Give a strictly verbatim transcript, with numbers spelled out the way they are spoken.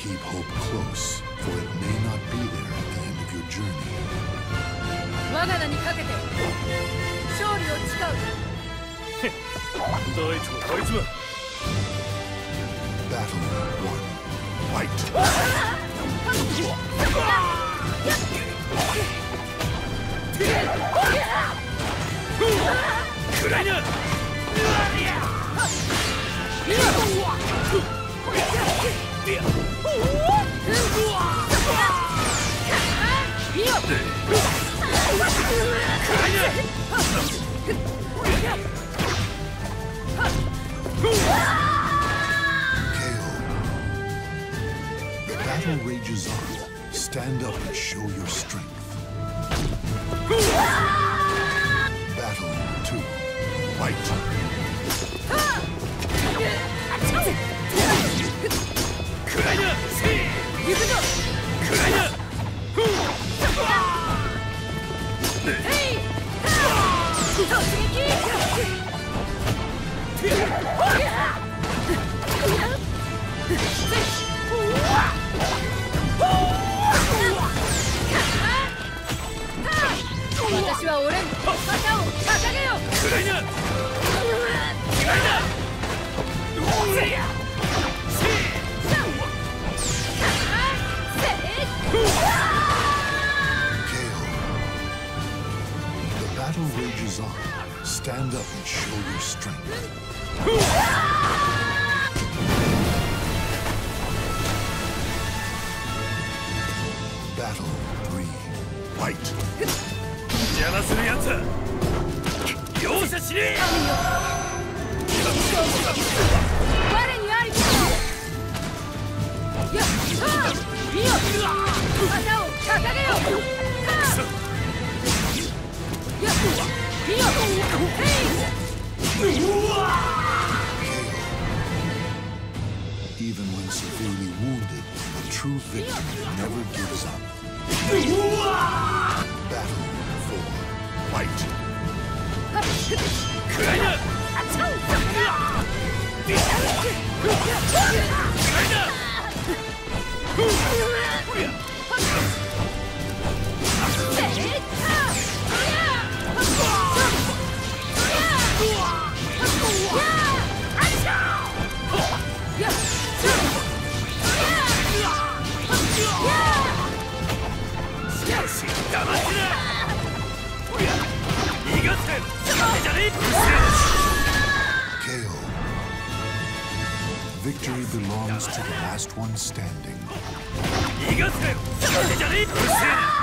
Keep hope close, for it may not be there at the end of your journey. 我が名にかけて勝利を誓う。 どいつもこいつも。 Battle one. Fight. くらいな。 The battle rages on. Stand up and show your strength. Battle two. Fight. くらいな。 行くぞ。 くらいな。 突撃。私は俺の旗を掲げよう。 くらいな。くらいな。 The battle rages on. Stand up and show your strength. Battle three. Fight. 邪魔するやつは容赦しねえ。 我にありこそ。やっ、はあ、いいよ。旗を掲げよう。はあ。やっ、いいよ。へい。 Even when severely wounded, a true victor never gives up. Battle four. Fight. くらいな。くらいな。 K O. Victory belongs to the last one standing. 逃がせ。じゃねえ。